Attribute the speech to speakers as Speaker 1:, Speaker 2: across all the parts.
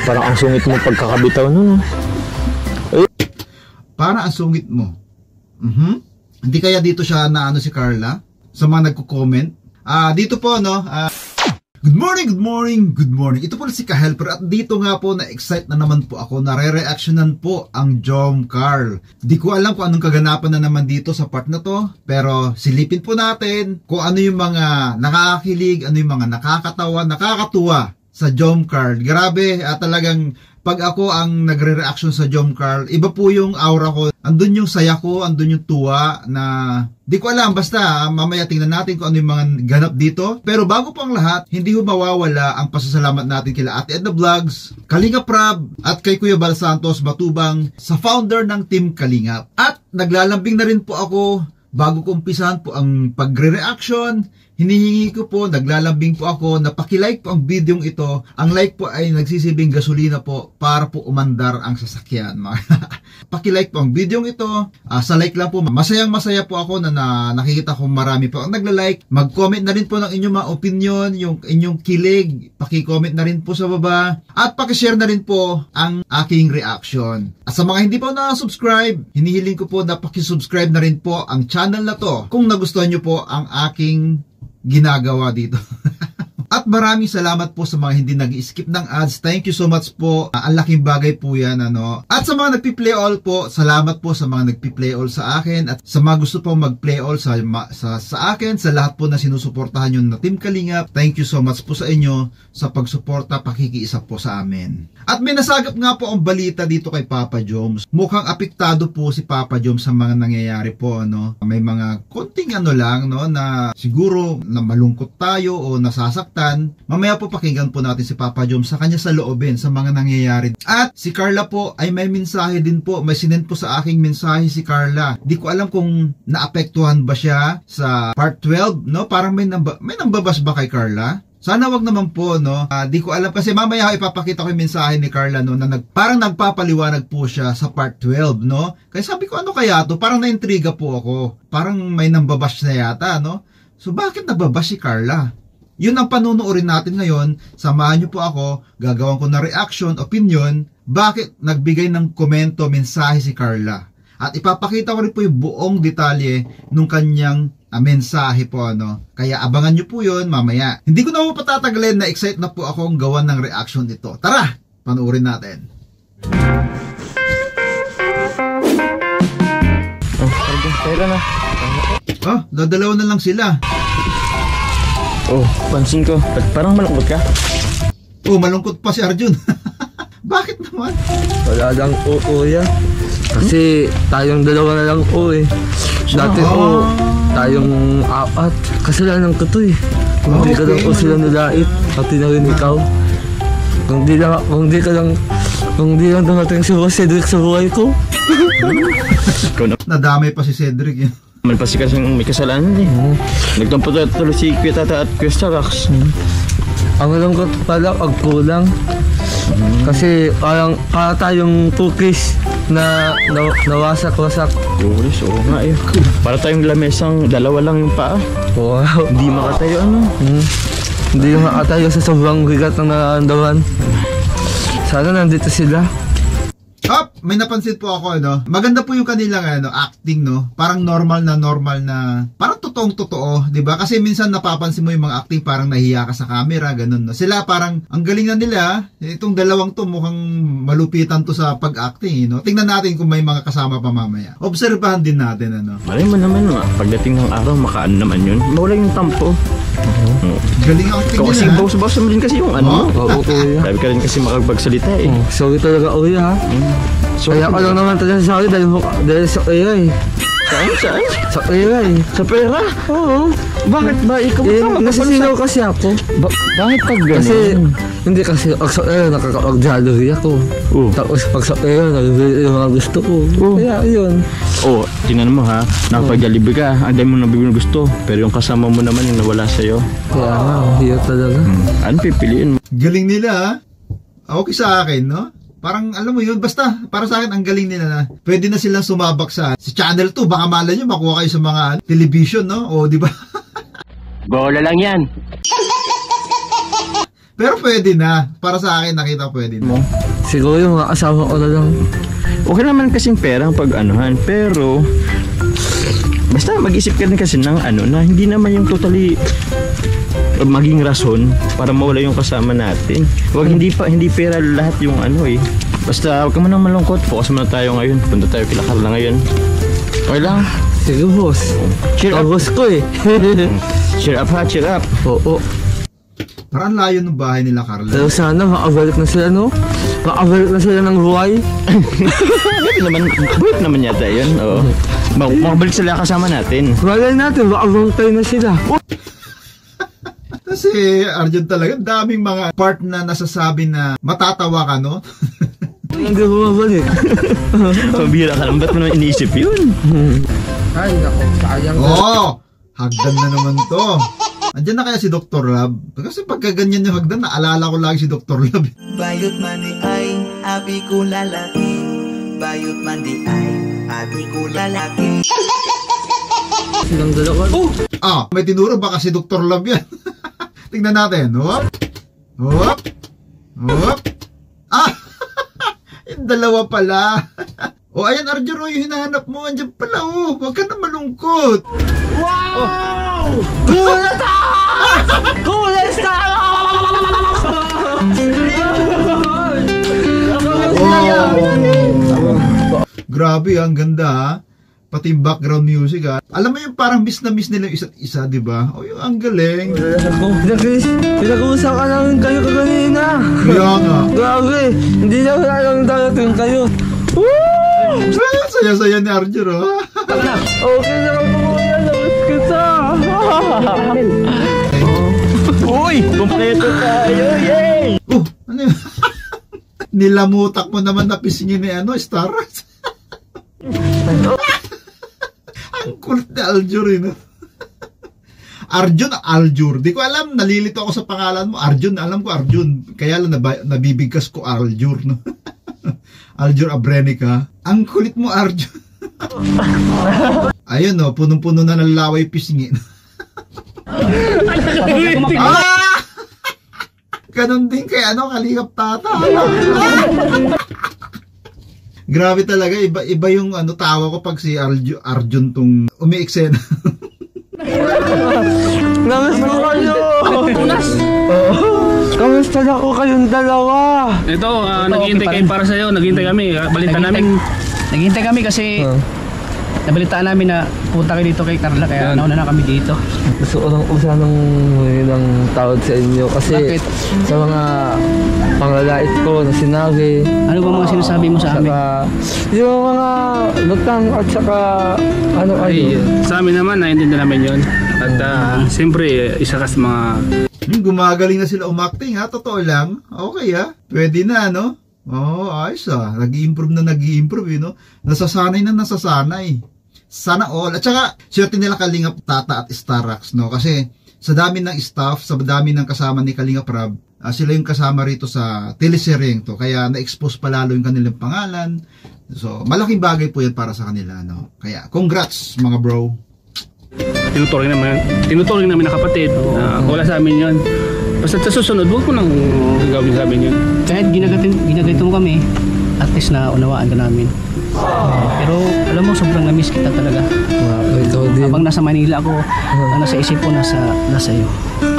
Speaker 1: Parang ang sungit mo pagkakabitaw nun.
Speaker 2: Para ang sungit mo. Hindi kaya dito siya na ano si Carla? Sa mga nagko-comment. Dito po no. Good morning, good morning, good morning. Ito po si Ka-Helper at dito nga po na-excite na naman po ako. Nare-reactionan po ang Jom Carl. Di ko alam kung anong kaganapan na naman dito sa part na to. Pero silipin po natin kung ano yung mga nakakakilig, ano yung mga nakakatawa, nakakatuwa sa Jom Carl. Grabe, talagang pag ako ang nagre-reaction sa Jom Carl, iba po yung aura ko. Andun yung saya ko, andun yung tuwa na di ko alam. Basta mamaya tingnan natin kung ano yung mga ganap dito. Pero bago po ang lahat, hindi ho mawawala ang pasasalamat natin kila Ate Edna Vlogs, Kalinga Prab, at kay Kuya Bal Santos Matubang sa founder ng Team Kalingap. At naglalambing na rin po ako bago ko umpisahan po ang pagre-reaction. Hinihingi ko po, naglalambing po ako na paki-like po ang videong ito. Ang like po ay nagsisilbing gasolina po para po umandar ang sasakyan. Paki-like po ang videong ito. Sa like lang po, masayang masaya po ako na nakikita ko marami po ang nagla-like. Mag-comment na rin po ng inyong mga opinion, yung inyong kilig. Paki-comment na rin po sa baba. At paki-share na rin po ang aking reaction. At sa mga hindi po na-subscribe, hinihiling ko po na paki-subscribe na rin po ang channel na to kung nagustuhan nyo po ang aking ginagawa dito. At maraming salamat po sa mga hindi nag-skip ng ads. Thank you so much po. Ang laking bagay po yan. At sa mga nagpi-play all po, salamat po sa mga nagpi-play all sa akin. At sa mga gusto po mag-play all sa akin, sa lahat po na sinusuportahan yun na Team Kalingap. Thank you so much po sa inyo sa pagsuporta, pakikiisa po sa amin. At may nasagap nga po ang balita dito kay Papa Joms. Mukhang apektado po si Papa Joms sa mga nangyayari po. May mga konting lang na siguro na malungkot tayo o nasasaktan. Mamaya po pakinggan po natin si Papa Jom sa kanya sa loobin sa mga nangyayari. At si Carla po ay may mensahe din po. May sinend po sa aking mensahe si Carla. Di ko alam kung naapektuhan ba siya sa part 12, Parang may nambabas ba kay Carla? Sana wag naman po, di ko alam kasi mamaya ipapakita ko yung mensahe ni Carla, na parang nagpapaliwanag po siya sa part 12, Kaya sabi ko, ano kaya to? Parang naintriga po ako. Parang may nambabash na yata, So bakit nababash si Carla? Yun ang panunuorin natin ngayon. Samahan niyo po ako. Gagawin ko na reaction, opinion. Bakit nagbigay ng komento, mensahe si Carla? At ipapakita ko rin po yung buong detalye nung kanyang mensahe po. Kaya abangan niyo po yun mamaya. Hindi ko na po patatagalin, na excite na po akong gawan ng reaction dito. Tara, panuorin natin. Dadalaw na lang sila.
Speaker 1: Pansin ko. Parang malungkot ka.
Speaker 2: Malungkot pa si Arjun. Bakit naman?
Speaker 3: Wala lang yan. Kasi tayong dalawa na lang Dati tayong apat. Kasalanan ko to Kung di ka lang sila nilait, pati na rin ikaw. Kung di lang dumating si Cedric sa buhay ko.
Speaker 2: Nadamay pa si Cedric yun.
Speaker 1: Naman pa si kasing may kasalanan Nagtampo tuloy si Kuya Tata at Kuya Starax.
Speaker 3: Ang malungkot pala pag kulang. Kasi parang tayong cookies na nawasak-wasak.
Speaker 1: Cookies, oo nga Para tayong lamesang dalawa lang yung paa.
Speaker 3: Wow.
Speaker 1: Hindi makatayo
Speaker 3: Hindi makatayo sa sobrang bigat ng nararamdaman. Sana nandito sila.
Speaker 2: May napansin po ako, Maganda po yung kanilang acting, Parang normal na, parang totoong-totoo, 'di ba? Kasi minsan napapansin mo yung mga acting parang nahiya ka sa camera, ganun, Sila parang ang galing na nila. Itong dalawang to mukhang malupitan to sa pag-acting, Tingnan natin kung may mga kasama pa mamaya. Obserbahan din natin,
Speaker 1: Malay mo naman, pagdating ng araw, makaan naman yun. Mawala yung tampo.
Speaker 2: Galing ang acting nila.
Speaker 1: Kasi bawas-bawas mo rin kasi yung
Speaker 3: Kuya.
Speaker 1: Sabi ka rin kasi makapagsalita
Speaker 3: Sorry talaga, Kuya, ha? Kaya ko lang naman talaga sa akin dahil sa AI.
Speaker 1: Saan?
Speaker 3: Sa AI.
Speaker 1: Sa pera?
Speaker 3: Oo.
Speaker 1: Bakit ba? Ikaw ba
Speaker 3: nasisilaw kasi ako.
Speaker 1: Bakit pag ganun?
Speaker 3: Kasi, hindi kasi pag sa AI nakakapag-jollery ako. Tapos pag sa AI nabibili yung mga gusto ko. Kaya yun.
Speaker 1: Tingnan mo ha, nakapag-jollibee ka, ang dami mo nabibili ng gusto. Pero yung kasama mo naman yung nawala sa'yo.
Speaker 3: Kaya nga, hirap talaga.
Speaker 1: Ano pipiliin mo?
Speaker 2: Galing nila, ha? Okay sa akin, Parang alam mo yun, basta para sa akin ang galing nila na pwede na silang sumabak sa Channel 2. Baka malay nyo makuha kayo sa mga television, O di ba?
Speaker 1: Bola lang yan.
Speaker 2: Pero pwede na. Para sa akin, nakita pwede na.
Speaker 3: Siguro yung mga asawa ko na lang.
Speaker 1: Okay naman kasing perang pag anuhan, pero basta mag-isip ka din kasi ng ano na hindi naman yung totally maging rason para mawala yung kasama natin. Wag hindi pera lahat yung ano eh. Basta huwag ka man nang malungkot, focus muna tayo ngayon. Punta tayo kila Carla ngayon. Okay lang.
Speaker 3: Sige boss.
Speaker 1: Cheer up.
Speaker 3: Boss ko eh.
Speaker 1: Cheer up ha, cheer up.
Speaker 3: Oo.
Speaker 2: Parang layo ng bahay nila, Carla.
Speaker 3: Pero sana makabalik na sila, no? Makabalik na sila ng Hawaii.
Speaker 1: Buhat naman yata yun. Oo. Makabalik sila kasama natin.
Speaker 3: Malay natin, makabantay na sila.
Speaker 2: Kasi Arjun talaga, daming mga part na nasasabi na matatawa ka, no?
Speaker 3: Hindi bumabalik.
Speaker 1: Pabira ka lang, ba't mo naman iniisip yun?
Speaker 3: Ay, nako, sayang.
Speaker 2: Oo! Hagdan na naman to. Andiyan na kaya si Dr. Lab? Kasi pagka ganyan yung hagdan, naalala ko lagi si Dr. Lab.
Speaker 4: Bayot man di ay, abi ko lalaki. Bayot man di ay, abi ko lalaki.
Speaker 3: Silang dalawa. Oh!
Speaker 2: May tinuro baka si Dr. Lab yan. Tingnan natin. Hop! Hop! Hop! Yung dalawa pala. Ayan Arjun, yung hinahanap mo. Andiyan pala, Huwag ka na malungkot.
Speaker 3: Wow! Kulasta! Kulasta!
Speaker 2: Grabe, ang ganda ha. Pati yung background music ha. Alam mo yung parang miss na miss nila yung isa't isa, di ba? Yung ang galing.
Speaker 3: Pinag-uusap ka namin kayo kaganina.
Speaker 2: Kaya nga.
Speaker 3: Grabe, hindi na wala lang darating kayo.
Speaker 2: Saya-saya ni Arjun
Speaker 3: Okay na lang po yan. Labas kita.
Speaker 1: Uy! Kompleto tayo! Yay!
Speaker 2: Ano yun? Nilamutak mo naman na pisingin ni Star Wars. Ang kulit ni Aljur yun. Arjun, Aljur. Di ko alam, nalilito ako sa pangalan mo. Arjun, alam ko Arjun. Kaya lang nabibigkas ko Aljur, no? Aljur Abrenica. Ang kulit mo, Arjun. Ayun, no? Punong-puno na ng laway pisingin. Ganon din kay Kalingap Tata. Grabe talaga, iba yung tawa ko pag si Arjun tong umiiksena.
Speaker 3: Namiss ko kayo! Kamusta na ko kayong dalawa?
Speaker 5: Ito, naghihintay kayo para sa'yo. Naghihintay kami. Naghihintay kami kasi nabalitaan namin na punta kayo dito kay Carla. Kaya nauna na kami dito.
Speaker 3: Gusto ko lang usanang ng tawad sa inyo kasi
Speaker 5: Bakit?
Speaker 3: sa mga panglalait ko na sinabi.
Speaker 5: Ano ba mga sinasabi mo sa amin?
Speaker 3: Yung mga lutang at saka
Speaker 5: Sa amin naman, naiintindihan namin yun. At siyempre, isa ka sa mga...
Speaker 2: Gumagaling na sila umakting ha, totoo lang. Okay ha, pwede na no? Ayos nag-i-improve na nag-i-improve no? Nasasanay na nasasanay. Sana all. At saka, swerte nila Kalingap Tata at Starax no? Kasi sa dami ng staff, sa dami ng kasama ni Kalingap Rab, sila yung kasama rito sa teleseryeng to. Kaya na-expose pa lalo yung kanilang pangalan. So, malaking bagay po yan para sa kanila no? Kaya, congrats mga bro.
Speaker 5: Tinuturing namin na kapatid. Wala sa amin yun. Basta sa susunod, huwag ko nang gagawin sa amin yun. Kahit ginaganito mo kami, at least na unawaan ka namin. Pero alam mo, sobrang na-miss kita talaga.
Speaker 3: Ito din.
Speaker 5: Habang nasa Manila ako, ang nasa isip ko nasa iyo.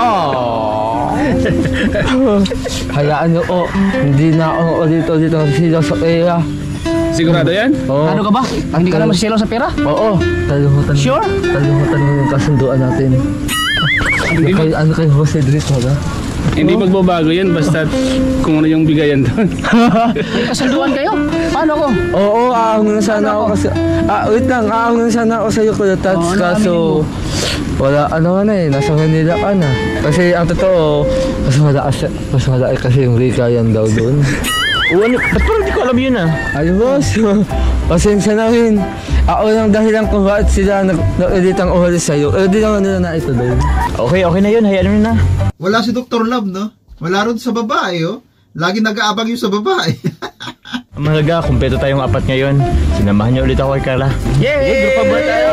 Speaker 3: Hayaan nyo hindi na ako ulit-ulit ang sila sa kaya.
Speaker 5: Sigurado yan?
Speaker 3: Oo.
Speaker 5: Ano ka ba? Hindi ka naman sisilaw sa pera?
Speaker 3: Oo.
Speaker 5: Sure?
Speaker 3: Talimutan mo yung kasunduan natin. Ano kay Jose Drito ba?
Speaker 5: Hindi magbabago yan basta kung ano yung bigayan doon. May kasunduan kayo? Paano ko?
Speaker 3: Oo, aahon na sana ako kasi... wait lang, aahon na sana ako sa'yo Kuya Tats. Kaso... Wala, nasa Manila ka na. Kasi ang totoo, mas malaki kasi yung Rikayan daw doon.
Speaker 1: Ba't parang di ko alam yun
Speaker 3: Ay boss, pasensya na rin. Ako lang dahilan kung bakit sila nag-edit ang uhalis sa'yo. Di naman nila na ito doon.
Speaker 1: Okay na yun, hayaan mo na.
Speaker 2: Wala si Dr. Love no? Wala rin sa babae Lagi nag-aabang yung sa babae.
Speaker 1: Ang mahalaga, kumpleto tayong apat ngayon. Sinamahan niyo ulit ako kay Carla. Yay! Grupa ba tayo?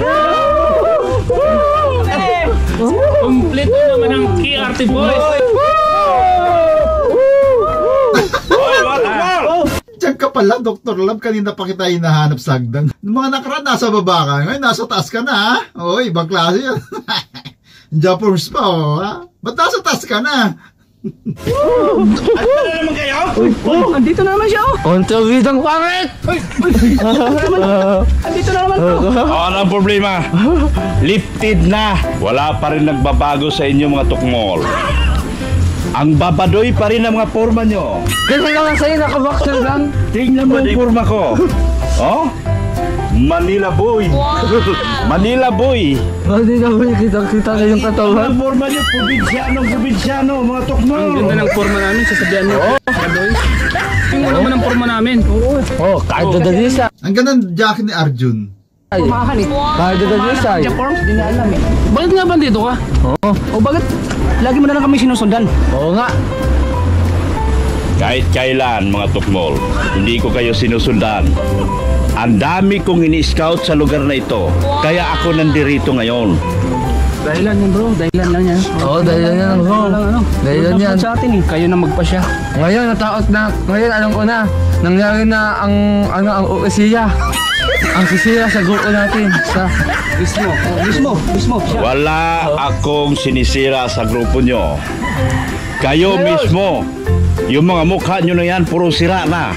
Speaker 5: Kompleto naman ang KRT Boys!
Speaker 2: pala, Dr. Love, kanina pa kita hinahanap sa hagdan. Nung mga nakaraan, nasa baba ka. Ngayon, nasa taas ka na, ha? Oo, ibang klase yan. Jappers pa, oh, ha? Ba't nasa taas ka na?
Speaker 5: Andito na naman siya, oh.
Speaker 3: Kontrabidang pangit!
Speaker 5: Andito na naman, bro.
Speaker 6: Anong problema? Lifted na. Wala pa rin nagbabago sa inyo mga tukmol. Ang babadoy pa rin ang mga forma nyo.
Speaker 3: Ganyan naman sa'yo, nakaboxer lang.
Speaker 6: Tingnan mo ang forma ko. Oh? Manila boy. Manila boy.
Speaker 3: Hindi naman kita na yung katawan.
Speaker 6: Ang forma nyo, probinsyano, mga tukmol.
Speaker 5: Ang ganda ng forma namin, sasabihan niyo. Kadoy. Tingnan naman ang forma namin.
Speaker 3: Oh, kahit dadalisa.
Speaker 2: Ang ganda ng jacket ni Arjun.
Speaker 5: Pumakan eh.
Speaker 3: Kahit dadalisa.
Speaker 5: Japorms, di na alam eh. Bakit nga ba dito ka?
Speaker 3: Oo.
Speaker 5: O bakit lagi mo na lang kami sinusundan?
Speaker 3: Oo nga.
Speaker 6: Kahit kailan mga tukmol, hindi ko kayo sinusundan. Ang dami kong ini-scout sa lugar na ito. Kaya ako nandirito ngayon.
Speaker 5: Dahilan yan, bro. Dahilan lang yan.
Speaker 3: Oo, dahilan yan, bro. Dahilan yan.
Speaker 5: Sa atin eh. Kayo na magpasya.
Speaker 3: Ngayon, natakot na. Ngayon, alam ko na. Nangyari na ang ukasiya. Ang sisira sa grupo natin.
Speaker 5: Mismo.
Speaker 6: Wala akong sinisira sa grupo nyo. Kayo mismo. Yung mga mukha nyo na yan, puro sira na.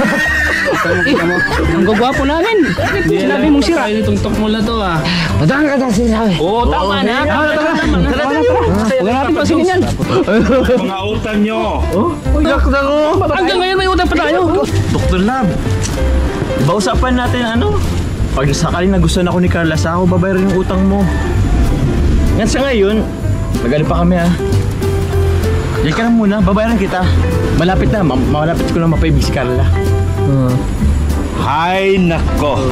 Speaker 5: Ang gagwapo namin. Sinabi mong sira. Kaya nitong tukmol na to ah.
Speaker 3: Madami ka na sinabi.
Speaker 5: Oo, tama na. Tara. Huwag natin pasingin yan.
Speaker 6: Mga utang nyo.
Speaker 3: Yak na ko.
Speaker 5: Hanggang ngayon may utang pa tayo.
Speaker 1: Dr. Lab, iba usapan natin pag sakaling nagustuhan ako ni Carla, sa ako babayaran yung utang mo. Yan sa ngayon, magaling pa kami ha. Yan ka na muna, babayaran kita. Malapit na, malapit ko na mapaibig si Carla.
Speaker 6: Hay nako.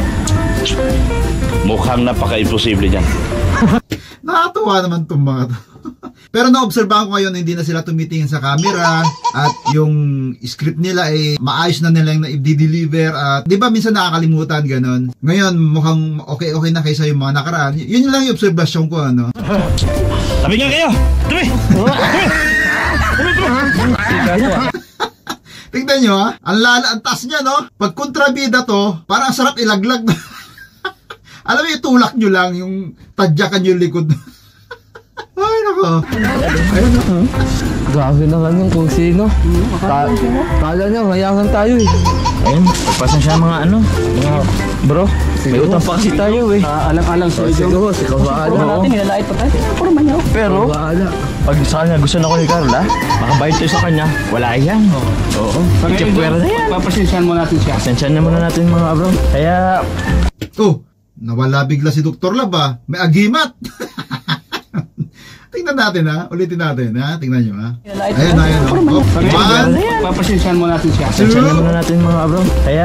Speaker 6: Mukhang napaka-imposible niyan.
Speaker 2: Nakatuwa naman itong mga to. Pero naobserbahan ko ngayon, hindi na sila tumitingin sa camera at yung script nila ay maayos na nilang i-deliver at di ba minsan nakakalimutan ganon. Ngayon mukhang okay na kaysa yung mga nakaraan. Yun lang yung observation ko
Speaker 6: Tabi nga kayo! Tabi!
Speaker 2: Tingnan nyo ha, ang taas niya no. Pag kontrabida to, parang sarap ilaglag. Alam mo yung tulak nyo lang, yung tadyakan yung likod. Ay nako. Ayun na.
Speaker 3: Grabe naman yung kung sino. Kala niya, mayaman tayo eh.
Speaker 1: Ayun, pagpasensya mga mga bro. May utang pa kasi tayo eh.
Speaker 5: Alang-alang sa iyo.
Speaker 3: Siguro, si Kabaala.
Speaker 5: Natin, nilalait pa tayo. Puro man yun.
Speaker 1: Pero,
Speaker 3: Kabaala.
Speaker 1: pag saan gusto na ako ni Carla, makabayad tayo sa kanya. Wala yan. Oo. Ikipwera na yan.
Speaker 5: Papasensyahan mo natin siya.
Speaker 1: Pasensyahan na muna natin mga bro. Kaya,
Speaker 2: Nawala bigla si Dr. Lab ha. May agimat. Tingnan natin ha. Ulitin natin ha. Tingnan nyo ha. Ayun. One.
Speaker 5: Papasensyahan mo natin siya.
Speaker 1: pasensyahan na muna natin mga bro. Kaya,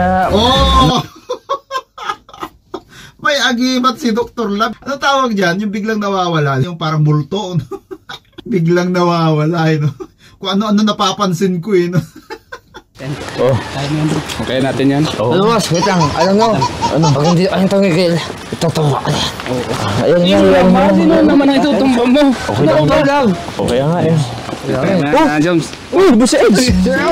Speaker 2: May agimat si Dr. Lab. Ano tawag dyan? Yung biglang nawawala. Yung parang multo. Biglang nawawala. Kung ano-ano napapansin ko no.
Speaker 5: Kaya natin yan.
Speaker 3: Ano boss, wait lang. Alam mo, pag hindi ang tumigil, itutumba ka na. Ayun nga.
Speaker 5: Sino naman ang itutumba mo?
Speaker 1: okay lang. Okay nga eh.
Speaker 5: Jones.
Speaker 1: Busa Eds!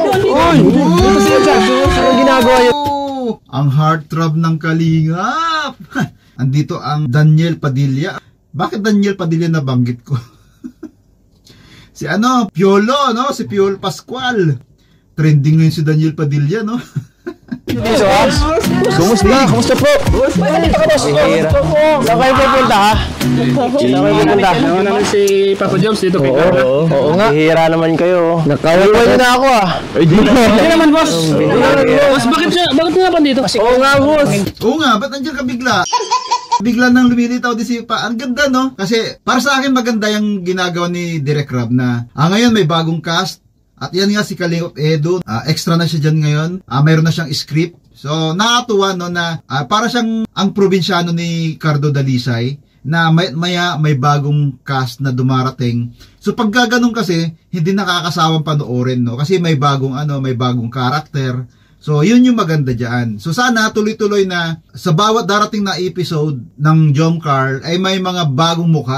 Speaker 1: Anong ginagawa yun?
Speaker 2: Ang heartthrob ng Kalingap. Andito ang Daniel Padilla. Bakit Daniel Padilla nabanggit ko? Si Piolo, si Piolo Pascual. Trending ngayon si Daniel Padilla, no?
Speaker 1: Kumusta po? Saan kayo pupunta ha?
Speaker 5: Naman namin si Papa Jones dito kay Carla.
Speaker 1: Oo nga. Hihira naman kayo.
Speaker 3: Nakawalwal na ako ah.
Speaker 5: Hindi naman boss. Boss, bakit nga ba dito?
Speaker 3: Oo nga boss.
Speaker 2: Oo nga, ba't nandiyan ka bigla? Bigla nang lumilitaw di si Pa. Ang ganda, no? Kasi para sa akin maganda yung ginagawa ni Direk Rab na ngayon may bagong cast. At yan nga si Kalingap Edu, extra na siya dyan ngayon, mayroon na siyang script. So nakatuwa no na para siyang ang probinsyano ni Cardo Dalisay na may bagong cast na dumarating. So pag gaganon kasi, hindi nakakasawang panoorin no kasi may bagong karakter. So yun yung maganda diyan. So sana tuloy-tuloy na sa bawat darating na episode ng Jom Carl ay may mga bagong mukha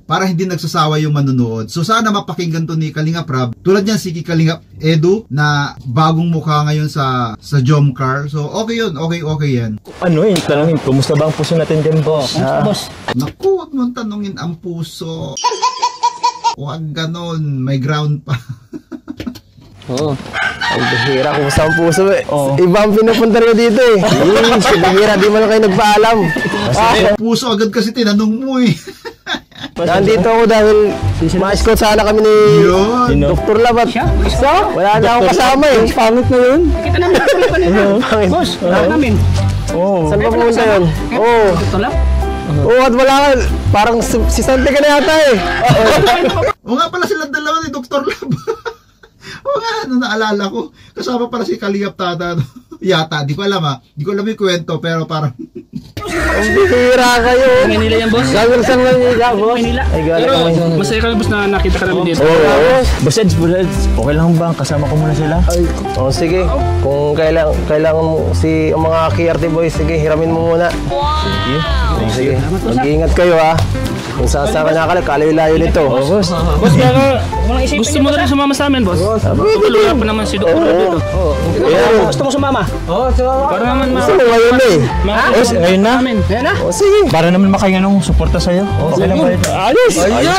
Speaker 2: para hindi nagsasawa yung manunood. So sana mapakinggan to ni Kalingap Rab. Tulad yan si Kalingap Edu na bagong mukha ngayon sa Jomcar. So okay yun, okay yan.
Speaker 1: Ano eh, tanongin, kumusta ba ang puso natin dyan, boss?
Speaker 5: Boss,
Speaker 2: Naku, wag mong tanungin ang puso. Huwag ganon, may ground pa.
Speaker 7: Oo. Ang bihira, kumusta ang puso eh. Iba ang pinupunta nyo dito eh. Si bihira, di mo lang kayo nagpaalam.
Speaker 2: Puso agad kasi tinanong mo eh.
Speaker 7: Nandito ako dahil ma-escort sana kami ni
Speaker 2: Yun.
Speaker 7: Dr. Labat.
Speaker 5: siya?
Speaker 7: Wala na akong kasama eh. Pangit na yun.
Speaker 5: Kita namin ito lang kanina.
Speaker 7: Pangit.
Speaker 5: Boss, lahat namin.
Speaker 7: Saan ba pumunta yun? Oo.
Speaker 5: Ito lang.
Speaker 7: Oo, at wala ka. Parang si Sante ka na yata eh.
Speaker 2: O nga pala silang dalawa ni Dr. Lab. O nga, naalala ko. Kasama pala si Kalingap Tata. No? Yata, di ko alam ha. Di ko alam yung kwento, pero parang...
Speaker 7: Ang bihira kayo.
Speaker 5: Manila yan, boss.
Speaker 7: Gagawin sa Manila, boss.
Speaker 5: Manila.
Speaker 7: Ay,
Speaker 5: Pero
Speaker 7: galing
Speaker 5: masaya kami, boss, na nakita ka namin dito.
Speaker 1: Boss Eds, okay lang ba? Kasama ko muna sila.
Speaker 7: Oh, sige. Kung kailangan mo ang mga KRT boys, sige, hiramin mo muna. Sige. Mag-iingat kayo ha. Kung saan ka nakalag, kalayo-layo nito.
Speaker 5: Boss, pero gusto mo na rin sumama sa amin, boss? Tutuluyan pa naman si Dr. dito.
Speaker 7: Gusto mo sumama? Oo, sumama.
Speaker 5: Para naman
Speaker 7: Gusto mo ngayon eh.
Speaker 1: Boss, ngayon na?
Speaker 5: Ayan na.
Speaker 7: O, sige.
Speaker 1: Para naman makahinga nung suporta sa'yo. Okay lang ba ito?
Speaker 7: Ayos!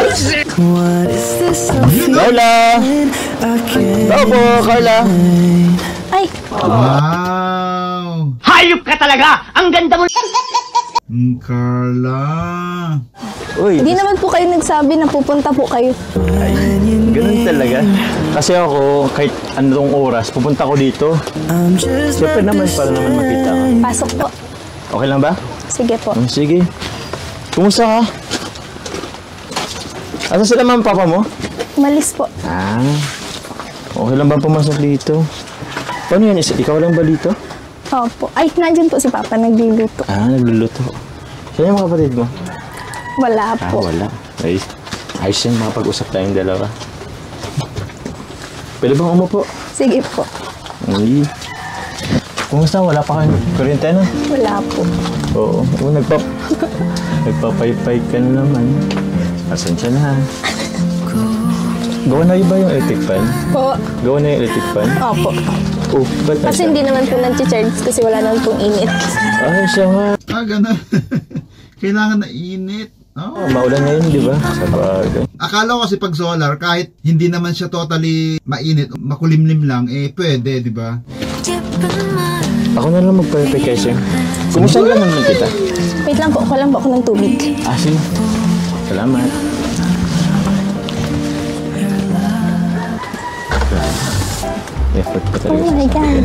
Speaker 7: Carla! Hello po, Carla.
Speaker 8: Ay,
Speaker 2: Wow!
Speaker 9: Hayop ka talaga! Ang ganda mo!
Speaker 2: Carla!
Speaker 1: Uy,
Speaker 8: hindi naman po kayo nagsabi na pupunta po kayo.
Speaker 1: ganun talaga. Kasi ako, kahit anong oras, pupunta ko dito. Siyempre naman, para naman makita ka.
Speaker 8: Pasok po.
Speaker 1: Okay lang ba?
Speaker 8: Sige po.
Speaker 1: Sige. Kumusta ka? Asa sila mama papa mo?
Speaker 8: Umalis po.
Speaker 1: Okay lang ba pumasok dito? Paano yan? Ikaw lang ba dito?
Speaker 8: Opo. Ay, nandyan po si Papa nagluluto.
Speaker 1: Nagluluto. Saan yung mga kapatid mo?
Speaker 8: Wala po.
Speaker 1: Wala. Ay, ayos yan, makapag-usap tayong dalawa. Pwede bang umupo?
Speaker 8: Sige po.
Speaker 1: Ay. Kumusta? Wala pa kayong kuryente na?
Speaker 8: Wala po.
Speaker 1: Oo. Nagpapaypay ka na naman. Pasensya na ha. Gawa na ba yung electric fan?
Speaker 8: Po.
Speaker 1: Gawa na yung electric fan?
Speaker 8: Opo.
Speaker 1: Oh, ba't
Speaker 8: Kasi hindi naman po nag-charge kasi wala naman pong init.
Speaker 1: Ay, siya nga.
Speaker 2: Ganun. Kailangan na init.
Speaker 1: Maulan ngayon, di ba? Sa bagay.
Speaker 2: Akala ko kasi pag solar, kahit hindi naman siya totally mainit, makulimlim lang, pwede, di ba?
Speaker 1: Ako na lang magpapay kasi. Kumusta ka naman kita?
Speaker 8: Wait lang po, kuha lang po ako ng tubig.
Speaker 1: Sige. Salamat. Effort pa talaga.
Speaker 8: Oh my God.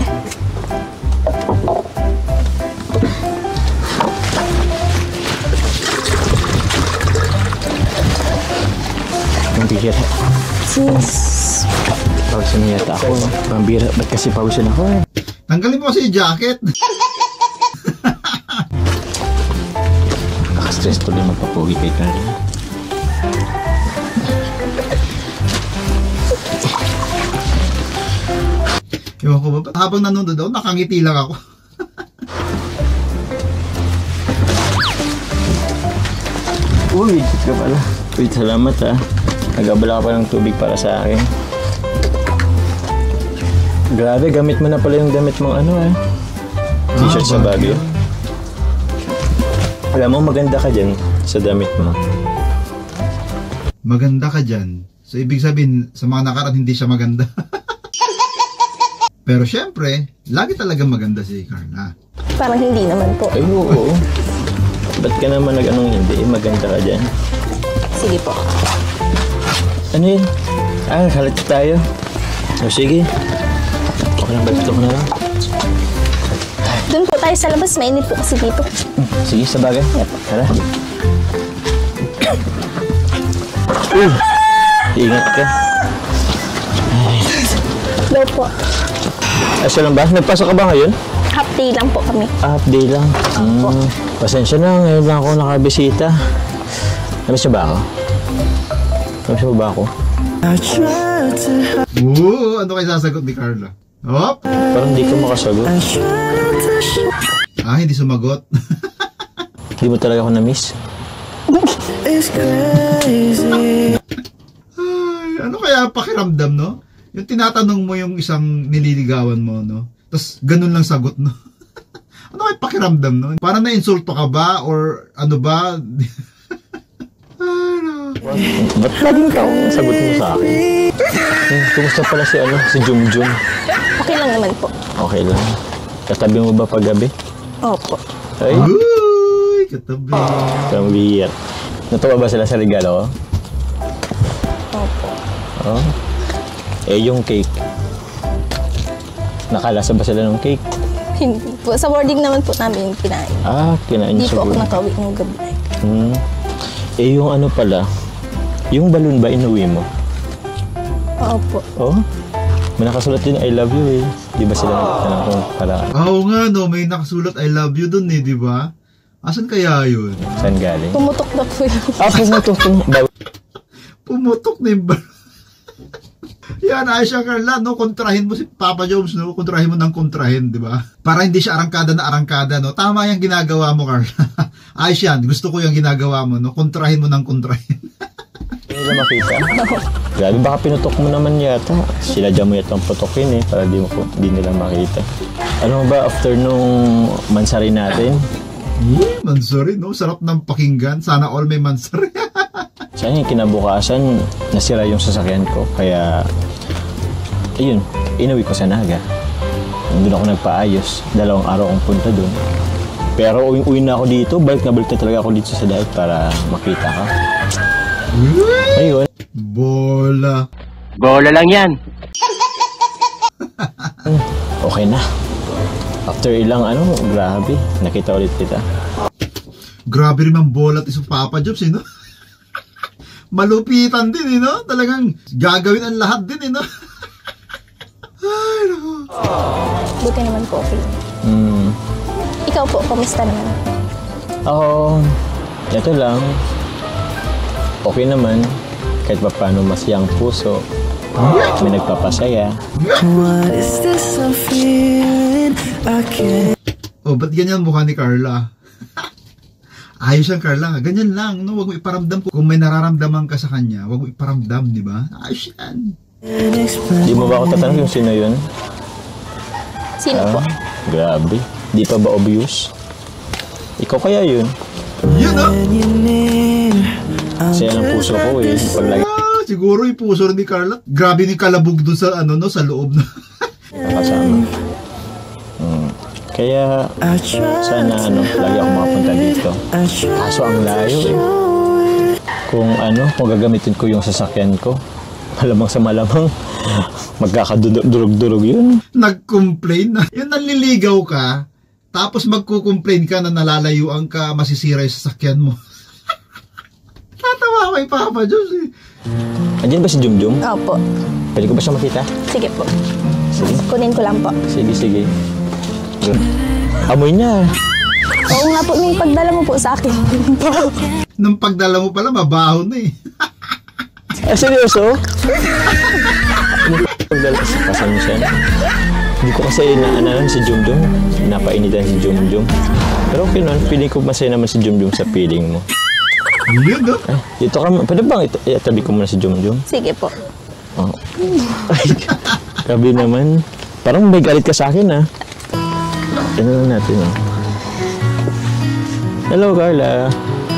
Speaker 1: Ang bihira.
Speaker 8: Jeez.
Speaker 1: Pawisan na yata ako. Ang bihira. Ba't kasi pawisan ako eh?
Speaker 2: Tanggalin mo kasi yung jacket.
Speaker 1: Nakastress tuloy magpapugi kay Carla.
Speaker 2: Ewan ko ba, habang nanonood daw, nakangiti lang ako.
Speaker 1: Uy, ka pala. Uy, salamat ha. Nagabala ka pa ng tubig para sa akin. Grabe, gamit mo na pala yung damit mong ano eh. T-shirt sa Baguio. Alam mo, maganda ka dyan sa damit mo.
Speaker 2: Maganda ka dyan. So, ibig sabihin, sa mga nakaraan, hindi siya maganda. Pero syempre, lagi talaga maganda si Carla.
Speaker 8: Parang hindi naman po.
Speaker 1: Ay, oo. Ba't ka naman nag-anong hindi? Maganda ka dyan.
Speaker 8: Sige po.
Speaker 1: Ano yun? Halat tayo. O sige. Okay lang ba? Ito ko na lang.
Speaker 8: Doon po tayo sa labas. Mainit po kasi dito.
Speaker 1: Sige, sa bagay. Tara. Ingat ka.
Speaker 8: Daw po.
Speaker 1: Asya lang ba? Nagpasok ka ba ngayon?
Speaker 8: Half day lang po kami.
Speaker 1: Half day lang. Pasensya na. Ngayon lang ako nakabisita. Namiss niyo ba ako? Namiss mo ba ako?
Speaker 2: Ano kayo sasagot ni Carla? Hop!
Speaker 1: Parang hindi ka makasagot.
Speaker 2: Hindi sumagot.
Speaker 1: Hindi mo talaga ako na-miss.
Speaker 2: Ay, ano kaya pakiramdam, no? Yung tinatanong mo yung isang nililigawan mo, no? Tapos ganun lang sagot, no? Ano kaya pakiramdam, no? Parang na-insulto ka ba? Or ano ba?
Speaker 1: Ba't laging ka ang sagot mo sa akin? Kumusta pala si Jumjum?
Speaker 8: Okay lang naman po.
Speaker 1: Okay lang. Katabi mo ba paggabi?
Speaker 8: Opo.
Speaker 1: Ay,
Speaker 2: Uy, katabi.
Speaker 1: kambiyer. Natuwa ba sila sa regalo ko?
Speaker 8: Opo.
Speaker 1: Oh. Eh, yung cake. Nakalasa ba sila ng cake?
Speaker 8: Hindi po. Sa boarding naman po namin yung kinain.
Speaker 1: Ah, kinain
Speaker 8: Hindi
Speaker 1: niyo
Speaker 8: po ako
Speaker 1: siguro.
Speaker 8: nakauwi ng gabi.
Speaker 1: Eh, yung ano pala, yung balloon ba inuwi mo?
Speaker 8: Opo.
Speaker 1: Oh? May nakasulat din, I love you eh. Di ba sila nagtanong kung para
Speaker 2: Oo nga, no? May nakasulat I love you dun eh, di ba? Asan kaya yun?
Speaker 1: saan galing?
Speaker 8: Pumutok na po yun.
Speaker 1: Pumutok.
Speaker 2: Pumutok na yung Yan, Aisha Carla, no? Kontrahin mo si Papa Jones, no? Kontrahin mo ng kontrahin, di ba? Para hindi siya arangkada na arangkada, no? Tama yung ginagawa mo, Carla. Aisha, gusto ko yung ginagawa mo, no? Kontrahin mo ng kontrahin.
Speaker 1: Hindi nila makita? Grabe, baka pinutok mo naman yata. Sila dyan mo yata ang putokin eh, para di nila makita. Ano ba, after nung mansari natin?
Speaker 2: Mansari, no? Sarap ng pakinggan. Sana all may mansari.
Speaker 1: Saan yung kinabukasan, nasira yung sasakyan ko. Kaya, ayun, inuwi ko sa Naga. Doon ako nagpaayos. 2 araw akong punta doon. Pero uwi na ako dito. Balik na talaga ako dito sa diet para makita ka. Ayun.
Speaker 2: Bola.
Speaker 9: Bola lang yan.
Speaker 1: Okay na. After ilang grabe. Nakita ulit kita.
Speaker 2: Grabe rin ang bola at isang Papa Jobs, eh, no? Malupitan din, eh, no? Talagang gagawin ang lahat din, eh, no? Ay, no.
Speaker 8: Buti naman po, okay. Ikaw po, kamusta naman?
Speaker 1: Ako, ito lang. Okay naman. Kahit pa paano masayang puso. May nagpapasaya.
Speaker 2: Oh, ba't ganyan mukha ni Carla? Ayos yan, Carla. Ganyan lang, no? Huwag mo iparamdam kung may nararamdaman ka sa kanya. Huwag mo iparamdam, di ba? Ayos yan.
Speaker 1: Di mo ba ako tatanong kung sino yun?
Speaker 8: Sino po?
Speaker 1: Grabe. Di pa ba obvious? Ikaw kaya yun?
Speaker 2: Yun, no?
Speaker 1: Saya ng puso ko eh. Paglagi
Speaker 2: Siguro yung puso ni Carla. Grabe ni kalabog doon sa, no? Sa loob na.
Speaker 1: kasama. Kaya sana lagi ako makapunta dito. Kaso ang layo eh. Kung gagamitin ko yung sasakyan ko, malamang sa malamang, magkakadurog-durog yun.
Speaker 2: Nag-complain na. Yung nanliligaw ka, tapos magko-complain ka na nalalayuan ka, masisira yung sasakyan mo. Tatawa kay Papa Diyos eh.
Speaker 1: Andiyan ba si Jumjum?
Speaker 8: Opo.
Speaker 1: Pwede ko ba siya makita?
Speaker 8: Sige po.
Speaker 1: Sige.
Speaker 8: Kunin ko lang po.
Speaker 1: Sige. Good. Amoy niya.
Speaker 8: Oo nga po, may pagdala mo po sa akin.
Speaker 2: Nung pagdala mo pala, mabaho na eh.
Speaker 1: Seryoso? Pasensya na. Hindi ko kasi naanalan si Jumjum. Napainitan si Jumjum. Pero okay nun, feeling ko masaya naman si Jumjum sa feeling mo.
Speaker 2: Yun, no?
Speaker 1: Dito ka, pwede bang itabi ko muna si Jumjum?
Speaker 8: Sige po.
Speaker 1: Oh. Ay, gabi naman. Parang may galit ka sa akin, ha? Ano lang natin, ha? Hello, Carla.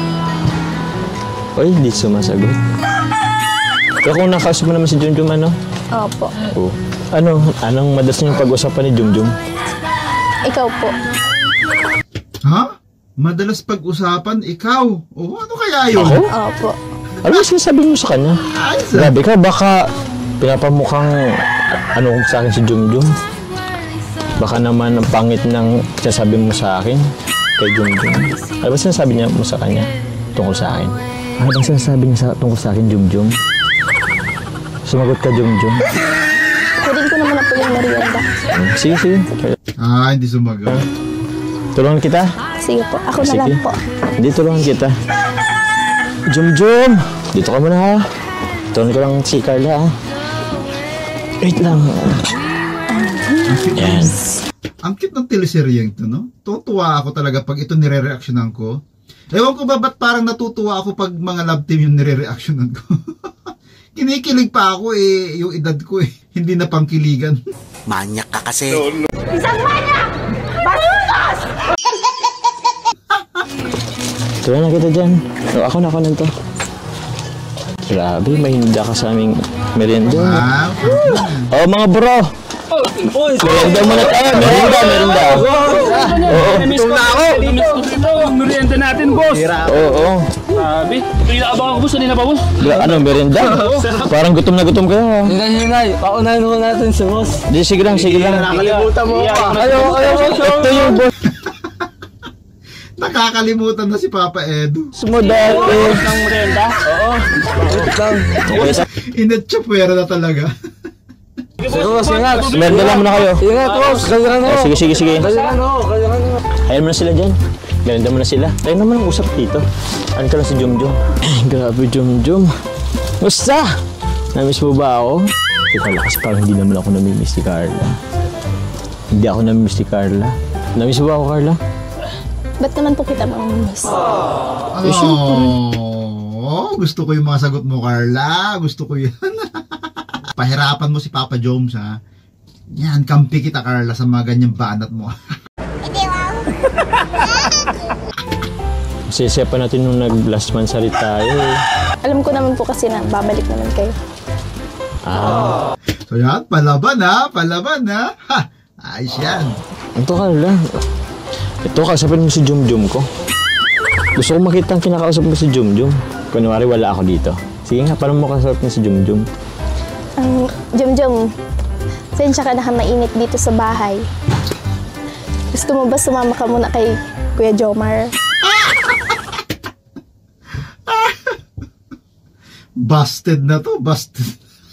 Speaker 1: Uy, hindi sumasagot. Pero kung nakausap mo naman si Jumjum,
Speaker 8: Opo.
Speaker 1: Oh. Anong madalas niyong pag-usapan ni Jumjum?
Speaker 8: Ikaw po.
Speaker 2: Ha? Madalas pag-usapan, ikaw. Oh, ano kaya yun?
Speaker 1: Ako?
Speaker 8: Opo.
Speaker 1: Ano yung sinasabi mo sa kanya? Grabe ka, baka pinapamukhang sa akin si Jumjum. Baka naman ang pangit ng sinasabi mo sa akin kay Jumjum. Ano ba sinasabi niya mo sa kanya tungkol sa akin? Ano ba sinasabi niya tungkol sa akin, Jumjum? Sumagot ka, Jumjum.
Speaker 8: Kunin ko naman na po yung merienda.
Speaker 1: Sige.
Speaker 2: Hindi sumagot.
Speaker 1: Tulungan kita?
Speaker 8: Sige po, ako na lang po.
Speaker 1: Hindi, tulungan kita. Jumjum! Dito ka muna, ha? Tulungan ko lang si Carla, ha? Wait lang. Yan.
Speaker 2: Ang cute ng teleseryeng ito, no? Tutuwa ako talaga pag ito nire-reactionan ko. Ewan ko ba ba't parang natutuwa ako pag mga love team yung nire-reactionan ko. Kinikilig pa ako eh, yung edad ko eh. Hindi na pangkiligan.
Speaker 4: Manyak ka kasi.
Speaker 9: Isang manyak! Bastos!
Speaker 1: Tuwa na kita dyan. Ako na to. Grabe, may hinda ka sa aming merienda.
Speaker 2: Wow.
Speaker 1: Oh, mga bro! Merienda muna tayo. Merienda.
Speaker 5: Namiss ko na ako. Namiss ko dito. Ang merienda natin, boss.
Speaker 1: Oo.
Speaker 5: Grabe. Pinakabang ako, boss. Ano na ba, boss?
Speaker 1: Ano, merienda? Parang gutom na gutom kayo.
Speaker 3: Hinay, paunahin mo natin si boss.
Speaker 1: Di, sige lang.
Speaker 3: Nakalimutan mo pa.
Speaker 1: Ayaw. Ito yung boss.
Speaker 2: Nakakalimutan na si Papa Edu.
Speaker 1: Sumodate.
Speaker 5: Ang merienda? Oo.
Speaker 2: Inatsyapwera na talaga.
Speaker 3: Ingat.
Speaker 1: Merienda lang muna kayo.
Speaker 3: Ingat, boss. Ganyan
Speaker 1: Oh, sige.
Speaker 3: Ganyan.
Speaker 1: Hayaan mo na sila dyan. Merienda mo na sila. Tayo naman ang usap dito. Ano ka lang si Jumjum? Grabe, Jumjum. Basta! Namiss mo ba ako? Teka lakas, parang hindi naman ako namimiss ni Carla. Hindi ako namimiss ni Carla. Namiss mo ba ako, Carla?
Speaker 8: Ba't naman po kita mamimiss?
Speaker 2: Gusto ko yung mga sagot mo, Carla. Gusto ko yan. Pahirapan mo si Papa Jones, ha? Yan, kampi kita, Carla, sa mga ganyang banat mo.
Speaker 1: Sisiya pa natin nung nag-last man salit tayo.
Speaker 8: Alam ko naman po kasi na babalik naman kayo.
Speaker 2: So yan, palaban ha. Ha, ayos yan.
Speaker 1: Ito, Carla. Ito, kausapin mo si Jumjum ko. Gusto ko makita ang kinakausap mo si Jumjum. Kunwari, wala ako dito. Sige nga, paano mo kausapin si Jumjum?
Speaker 8: Jumjum, sensya ka na mainit dito sa bahay. Gusto mo ba sumama ka muna kay Kuya Jomar?
Speaker 2: Busted na to, busted.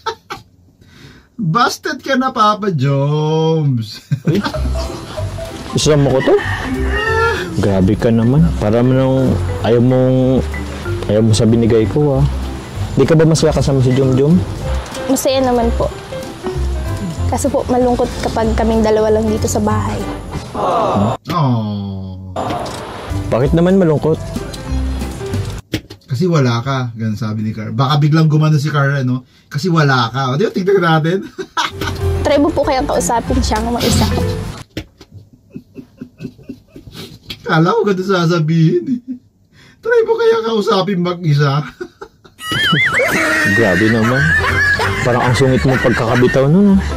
Speaker 2: Busted ka na, Papa Jones.
Speaker 1: Islam mo ko to? Grabe ka naman. Para mo nang ayaw mo sa binigay ko, ah. Di ka ba masaya kasama si Jumjum?
Speaker 8: Masaya naman po. Kaso po malungkot kapag kaming dalawa lang dito sa bahay.
Speaker 2: Oh.
Speaker 1: Bakit naman malungkot?
Speaker 2: Kasi wala ka, ganun sabi ni Carla. Baka biglang gumano si Carla, no? Kasi wala ka. O, di ba, tignan natin.
Speaker 8: Try mo po kayang kausapin siya ng mag-isa.
Speaker 2: Kala ko ganun sasabihin, eh. Try mo kaya kausapin mag-isa.
Speaker 1: Grabe naman. Parang ang sungit mo pagkakabitaw nun, ah.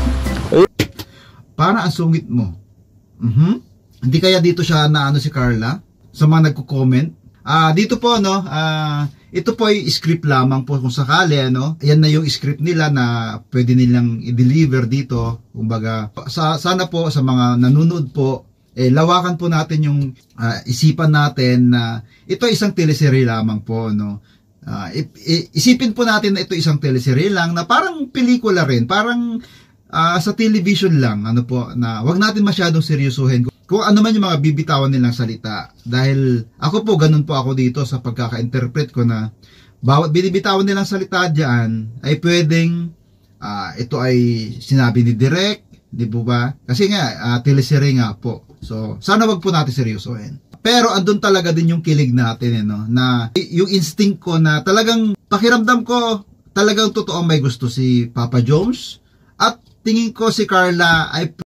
Speaker 2: Para ang sungit mo. Hindi kaya dito siya na si Carla? Sa mga nagko-comment? Dito po, no? Ito po ay script lamang po kung sakali, ano? Ayan na yung script nila na pwede nilang i-deliver dito. Kumbaga, sana po sa mga nanonood po, lawakan po natin yung isipan natin na ito ay isang teleserye lamang po, no? Isipin po natin na ito isang teleserye lang na parang pelikula rin, parang sa television lang, ano po, na wag natin masyadong seryosohin kung ano man yung mga bibitawan nilang salita. Dahil ako po, ganun po ako dito sa pagkaka-interpret ko na bawat binibitawan nilang salita dyan ay pwedeng ito ay sinabi ni Direk, di po ba? Kasi nga, teleserye nga po. So, sana wag po natin seryosohin. Pero andun talaga din yung kilig natin, no? Na yung instinct ko na talagang pakiramdam ko talagang totoo may gusto si Papa Jones at tingin ko si Carla ay